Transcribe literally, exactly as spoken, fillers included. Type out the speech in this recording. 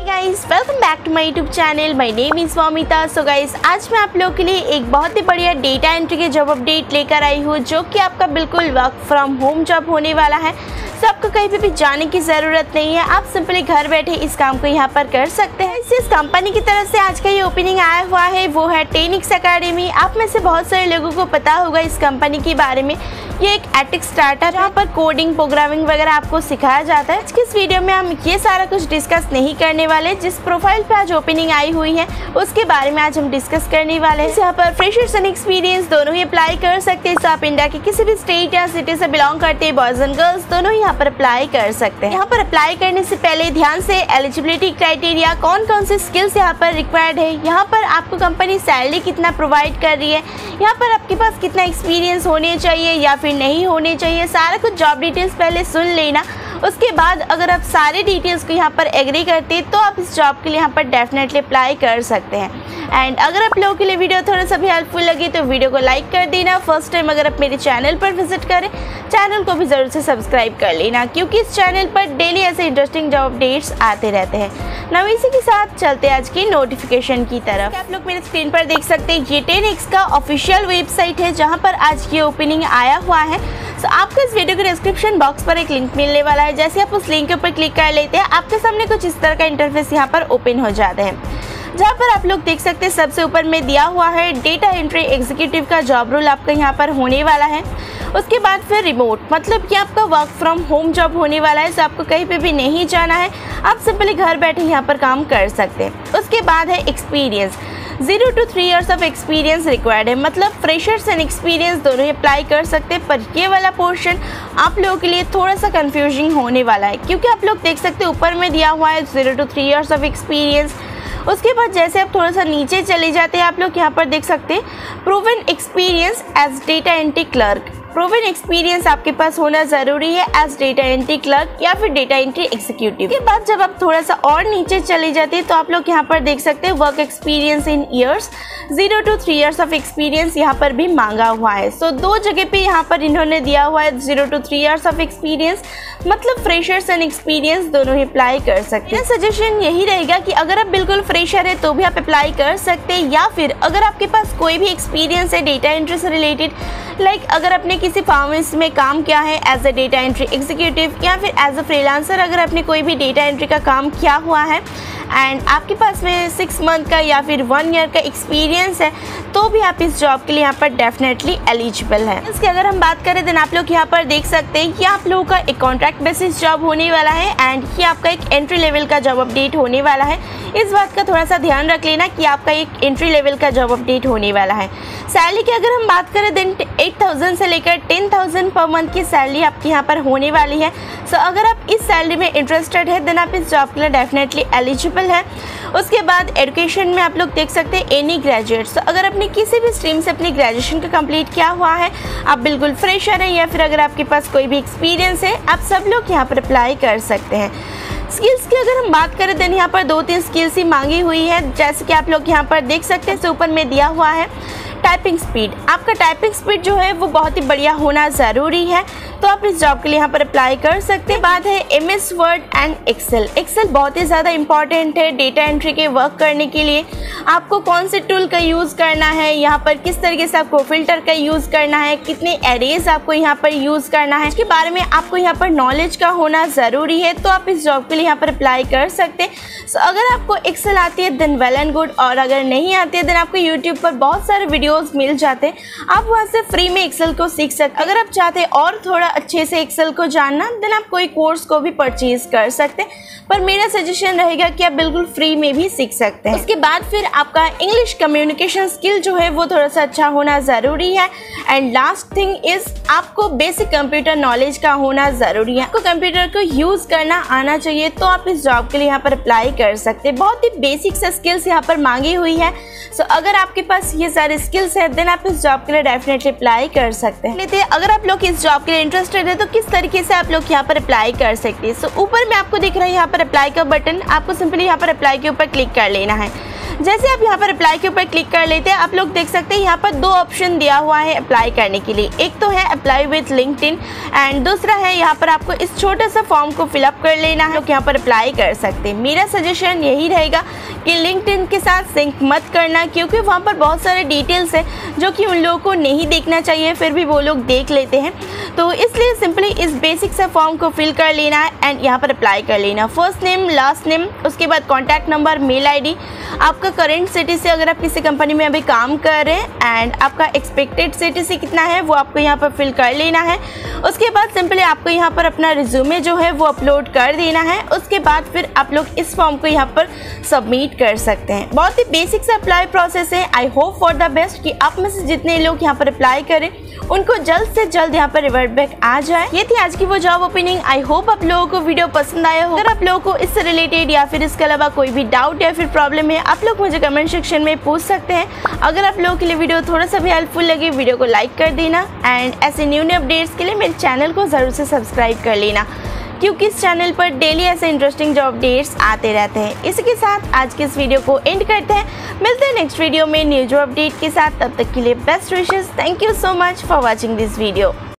Guys, welcome back to my YouTube channel. My name is Vamita. So guys, आज मैं आप लोगों के लिए एक बहुत ही बढ़िया डेटा एंट्री के जॉब अपडेट लेकर आई हूँ, जो कि आपका बिल्कुल वर्क फ्रॉम होम जॉब होने वाला है। तो आपको कहीं पे भी जाने की ज़रूरत नहीं है, आप सिंपली घर बैठे इस काम को यहाँ पर कर सकते हैं। इस कंपनी की तरफ से आज का ये ओपनिंग आया हुआ है, वो है टेन एक्स अकेडमी। आप में से बहुत सारे लोगों को पता होगा इस कंपनी के बारे में। ये एक एटिक स्टार्टअप है जहाँ पर कोडिंग, प्रोग्रामिंग वगैरह आपको सिखाया जाता है। आज की इस वीडियो में हम ये सारा कुछ डिस्कस नहीं करने वाले। जिस प्रोफाइल पे आज ओपनिंग आई हुई है उसके बारे में आज हम डिस्कस करने वाले हैं। यहाँ पर फ्रेशर्स एंड एक्सपीरियंस दोनों ही अप्लाई कर सकते हैं। तो आप इंडिया के किसी भी स्टेट या सिटी से बिलोंग करते हैं, बॉयज एंड गर्ल्स दोनों ही यहाँ पर अप्लाई कर सकते हैं। यहाँ पर अप्लाई करने से पहले ध्यान से एलिजिबिलिटी क्राइटेरिया, कौन कौन से स्किल्स यहाँ पर रिक्वायर्ड है, यहाँ पर आपको कंपनी सैलरी कितना प्रोवाइड कर रही है, यहाँ पर आपके पास कितना एक्सपीरियंस होने चाहिए या फिर नहीं होने चाहिए, सारा कुछ जॉब डिटेल्स पहले सुन लेना। उसके बाद अगर आप सारे डिटेल्स को यहाँ पर एग्री करते हैं तो आप इस जॉब के लिए यहाँ पर डेफिनेटली अप्लाई कर सकते हैं। एंड अगर आप लोगों के लिए वीडियो थोड़ा सा भी हेल्पफुल लगी तो वीडियो को लाइक कर देना। फर्स्ट टाइम अगर आप मेरे चैनल पर विजिट करें, चैनल को भी ज़रूर से सब्सक्राइब कर लेना, क्योंकि इस चैनल पर डेली ऐसे इंटरेस्टिंग जॉब अपडेट्स आते रहते हैं। ना इसी के साथ चलते हैं आज की नोटिफिकेशन की तरफ। आप लोग मेरे स्क्रीन पर देख सकते हैं ये टेन एक्स का ऑफिशियल वेबसाइट है, जहाँ पर आज की ओपनिंग आया हुआ है। तो so, आपको इस वीडियो के डिस्क्रिप्शन बॉक्स पर एक लिंक मिलने वाला है। जैसे आप उस लिंक के ऊपर क्लिक कर लेते हैं, आपके सामने कुछ इस तरह का इंटरफेस यहाँ पर ओपन हो जाता है, जहाँ पर आप लोग देख सकते हैं सबसे ऊपर में दिया हुआ है डेटा एंट्री एग्जीक्यूटिव का जॉब रोल आपका यहाँ पर होने वाला है। उसके बाद फिर रिमोट, मतलब कि आपका वर्क फ्रॉम होम जॉब होने वाला है। तो आपको कहीं पे भी नहीं जाना है, आप सिंपली घर बैठे यहाँ पर काम कर सकते हैं। उसके बाद है experience, zero to three years of experience required है, मतलब फ्रेशर्स एंड एक्सपीरियंस दोनों ही अप्लाई कर सकते हैं। पर ये वाला पोर्शन आप लोगों के लिए थोड़ा सा कंफ्यूजिंग होने वाला है, क्योंकि आप लोग देख सकते हैं ऊपर में दिया हुआ है zero to three years of experience. उसके बाद जैसे आप थोड़ा सा नीचे चले जाते हैं, आप लोग यहाँ पर देख सकते हैं proven experience as data entry clerk. Proven experience आपके पास होना ज़रूरी है एज डेटा एंट्री क्लर्क या फिर डेटा एंट्री एग्जीक्यूटिव। के बाद जब आप थोड़ा सा और नीचे चले जाते हैं तो आप लोग यहाँ पर देख सकते हैं work experience in years, zero to three years of experience यहाँ पर भी मांगा हुआ है। सो so, दो जगह पे यहाँ पर इन्होंने दिया हुआ है zero to three years of experience, मतलब फ्रेशर्स एंड एक्सपीरियंस दोनों ही अप्लाई कर सकते हैं। सजेशन यही रहेगा कि अगर आप बिल्कुल फ्रेशर है तो भी आप अप्लाई कर सकते हैं, या फिर अगर आपके पास कोई भी एक्सपीरियंस है डेटा एंट्री से रिलेटेड, लाइक अगर आपने किसी फार्मेसी में काम किया है as a data entry executive, या फिर एज अ फ्रीलांसर अगर आपने कोई भी डेटा एंट्री का काम किया हुआ है एंड आपके पास में सिक्स मंथ का या फिर वन ईयर का एक्सपीरियंस है, तो भी आप इस जॉब के लिए यहाँ पर डेफिनेटली एलिजिबल है। इसकी अगर हम बात करें देन आप लोग यहाँ पर देख सकते हैं कि आप लोगों का एक कॉन्ट्रैक्ट बेसिस जॉब होने वाला है एंड ये आपका एक एंट्री लेवल का जॉब अपडेट होने वाला है। इस बात का थोड़ा सा ध्यान रख लेना कि आपका एक एंट्री लेवल का जॉब अपडेट होने वाला है। सैलरी की अगर हम बात करें देन एट थाउजेंड से लेकर टेन थाउजेंड पर मंथ की सैलरी आपकी यहाँ पर होने वाली है। सो so, अगर आप इस सैलरी में इंटरेस्टेड है देन आप इस जॉब के लिए डेफिनेटली एलिजिबल है। उसके बाद एजुकेशन में आप लोग देख सकते हैं एनी ग्रेजुएट। सो अगर आपने किसी भी स्ट्रीम से अपनी ग्रेजुएशन का कंप्लीट किया हुआ है, आप बिल्कुल फ्रेशर हैं, या फिर अगर आपके पास कोई भी एक्सपीरियंस है, आप सब लोग यहाँ पर अप्लाई कर सकते हैं। स्किल्स की अगर हम बात करें देन यहाँ पर दो तीन स्किल्स ही मांगी हुई है, जैसे कि आप लोग यहाँ पर देख सकते हैं। ऊपर में दिया हुआ है टाइपिंग स्पीड, आपका टाइपिंग स्पीड जो है वो बहुत ही बढ़िया होना ज़रूरी है, तो आप इस जॉब के लिए यहाँ पर अप्लाई कर सकते हैं। बाद है M S Word and Excel. Excel बहुत ही ज़्यादा इंपॉर्टेंट है डेटा एंट्री के वर्क करने के लिए। आपको कौन से टूल का यूज़ करना है, यहाँ पर किस तरीके से आपको फिल्टर का यूज़ करना है, कितने एरेज आपको यहाँ पर यूज़ करना है, इसके बारे में आपको यहाँ पर नॉलेज का होना ज़रूरी है, तो आप इस जॉब के लिए यहाँ पर अप्लाई कर सकते हैं। सो अगर आपको एक्सेल आती है देन वेल एंड गुड, और अगर नहीं आती है देन आपको यूट्यूब पर बहुत सारे वीडियोज़ मिल जाते हैं, आप वहाँ से फ्री में एक्सेल को सीख सकते हैं। अगर आप चाहते हैं और थोड़ा अच्छे से एक्सेल को जानना देन आप कोई कोर्स को भी परचेज कर सकते हैं, पर मेरा सजेशन रहेगा कि आप बिल्कुल फ्री में भी सीख सकते हैं। उसके बाद फिर आपका इंग्लिश कम्युनिकेशन स्किल जो है वो थोड़ा सा अच्छा होना ज़रूरी है। एंड लास्ट थिंग इज आपको बेसिक कंप्यूटर नॉलेज का होना ज़रूरी है, आपको कंप्यूटर को यूज़ करना आना चाहिए, तो आप इस जॉब के लिए यहाँ पर अप्लाई कर सकते हैं। बहुत ही बेसिक से स्किल्स यहाँ पर मांगी हुई है। सो so, अगर आपके पास ये सारे स्किल्स है देन आप इस जॉब के लिए डेफिनेटली अप्लाई कर सकते हैं। लेते अगर आप लोग इस जॉब के लिए इंटरेस्टेड है तो किस तरीके से आप लोग यहाँ पर अप्लाई कर सकते हैं। सो so, ऊपर में आपको दिख रहा है यहाँ पर अप्लाई का बटन, आपको सिंपली यहाँ पर अप्लाई के ऊपर क्लिक कर लेना है। जैसे आप यहाँ पर अप्लाई के ऊपर क्लिक कर लेते हैं, आप लोग देख सकते हैं यहाँ पर दो ऑप्शन दिया हुआ है अप्लाई करने के लिए। एक तो है अप्लाई विथ लिंक्डइन एंड दूसरा है यहाँ पर आपको इस छोटे सा फॉर्म को फिलअप कर लेना है, लोग यहाँ पर अप्लाई कर सकते हैं। मेरा सजेशन यही रहेगा कि लिंक्डइन के साथ सिंक मत करना, क्योंकि वहाँ पर बहुत सारे डिटेल्स है जो कि उन लोगों को नहीं देखना चाहिए, फिर भी वो लोग देख लेते हैं। तो इसलिए सिंपली इस बेसिक से फॉर्म को फिल कर लेना है एंड यहाँ पर अप्लाई कर लेना। फर्स्ट नेम, लास्ट नेम, उसके बाद कॉन्टैक्ट नंबर, मेल आईडी, आपका करंट सीटीसी अगर आप किसी कंपनी में अभी काम कर रहे हैं एंड आपका एक्सपेक्टेड सीटीसी कितना है वो आपको यहाँ पर फिल कर लेना है। उसके बाद सिंपली आपको यहाँ पर अपना रिज्यूमे जो है वो अपलोड कर देना है। उसके बाद फिर आप लोग इस फॉर्म को यहाँ पर सबमिट कर सकते हैं। बहुत ही बेसिक से अप्लाई प्रोसेस है। I hope for the best कि आप में से जितने लोग यहाँ पर अप्लाई करें उनको जल्द से जल्द यहाँ पर रिवर्ट बैक आ जाए। ये थी आज की वो जॉब ओपनिंग। आई होप आप लोगों को वीडियो पसंद आया हो। अगर आप लोगों को इससे रिलेटेड या फिर इसके अलावा कोई भी डाउट या फिर प्रॉब्लम है, आप लोग मुझे कमेंट सेक्शन में पूछ सकते हैं। अगर आप लोगों के लिए वीडियो थोड़ा सा भी हेल्पफुल लगे, वीडियो को लाइक कर देना एंड ऐसे न्यू न्यू अपडेट्स के लिए मेरे चैनल को ज़रूर से सब्सक्राइब कर लेना, क्योंकि इस चैनल पर डेली ऐसे इंटरेस्टिंग जॉब अपडेट्स आते रहते हैं। इसी के साथ आज के इस वीडियो को एंड करते हैं। मिलते हैं नेक्स्ट वीडियो में न्यू जॉब अपडेट के साथ। तब तक के लिए best wishes. Thank you so much for watching this video.